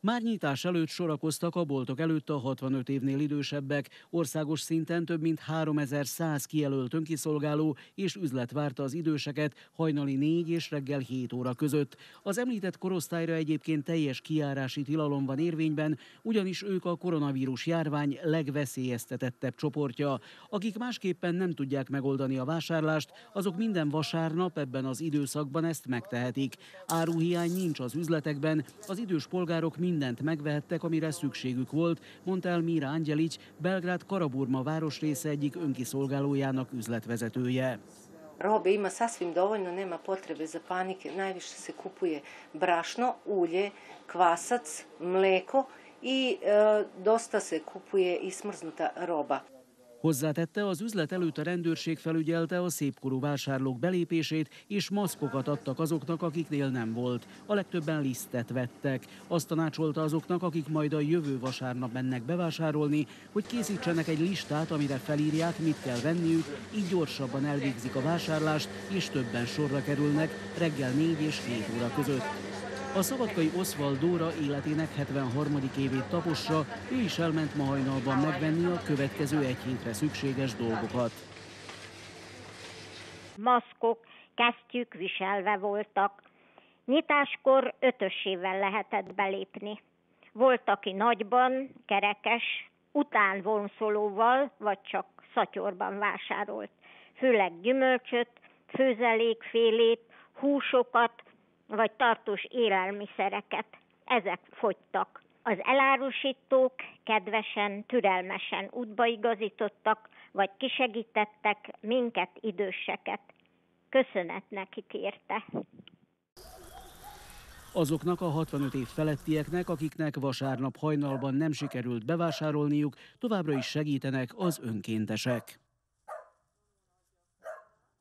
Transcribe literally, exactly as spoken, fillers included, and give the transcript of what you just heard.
Már nyitás előtt sorakoztak a boltok előtt a hatvanöt évnél idősebbek. Országos szinten több mint háromezer-száz kijelölt önkiszolgáló és üzlet várta az időseket hajnali négy és reggel hét óra között. Az említett korosztályra egyébként teljes kijárási tilalom van érvényben, ugyanis ők a koronavírus járvány legveszélyeztetettebb csoportja. Akik másképpen nem tudják megoldani a vásárlást, azok minden vasárnap ebben az időszakban ezt megtehetik. Áruhiány nincs az üzletekben, az idős polgárok mindent megvehettek, amire szükségük volt, mondta el Mira Anđelić, Belgrád Karaburma városrésze egyik önkiszolgálójának üzletvezetője. Robe ima sasvim dovoljno, nema potrebe za panike. Najviše se kupuje brašno, ulje, kvasac, mleko i e, dosta se kupuje i smrznuta roba. Hozzátette, az üzlet előtt a rendőrség felügyelte a szépkorú vásárlók belépését, és maszkokat adtak azoknak, akiknél nem volt. A legtöbben lisztet vettek. Azt tanácsolta azoknak, akik majd a jövő vasárnap mennek bevásárolni, hogy készítsenek egy listát, amire felírják, mit kell venniük, így gyorsabban elvégzik a vásárlást, és többen sorra kerülnek reggel négy és hét óra között. A szabadkai Oszvald Dóra életének hetvenharmadik évét tapossa, ő is elment ma hajnalban megvenni a következő egy hétre szükséges dolgokat. Maszkok, kesztyűk viselve voltak. Nyitáskor ötösével lehetett belépni. Volt, aki nagyban, kerekes, utánvonszolóval vagy csak szatyorban vásárolt. Főleg gyümölcsöt, főzelékfélét, húsokat, vagy tartós élelmiszereket. Ezek fogytak. Az elárusítók kedvesen, türelmesen útbaigazítottak, vagy kisegítettek minket, időseket. Köszönet nekik érte. Azoknak a hatvanöt év felettieknek, akiknek vasárnap hajnalban nem sikerült bevásárolniuk, továbbra is segítenek az önkéntesek.